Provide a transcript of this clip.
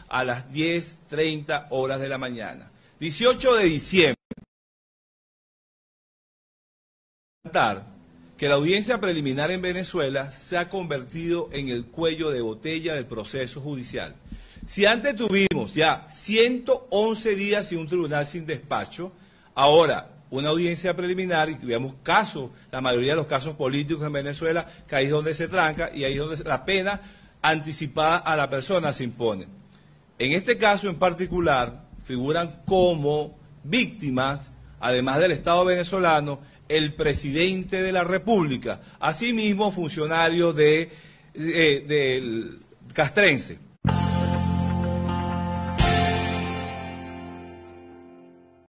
a las 10:30 horas de la mañana. 18 de diciembre. Que la audiencia preliminar en Venezuela se ha convertido en el cuello de botella del proceso judicial. Si antes tuvimos ya 111 días y un tribunal sin despacho, ahora una audiencia preliminar, y veamos casos, la mayoría de los casos políticos en Venezuela, que ahí es donde se tranca y ahí es donde la pena anticipada a la persona se impone. En este caso en particular, figuran como víctimas, además del Estado venezolano, el presidente de la República, asimismo funcionarios del castrense.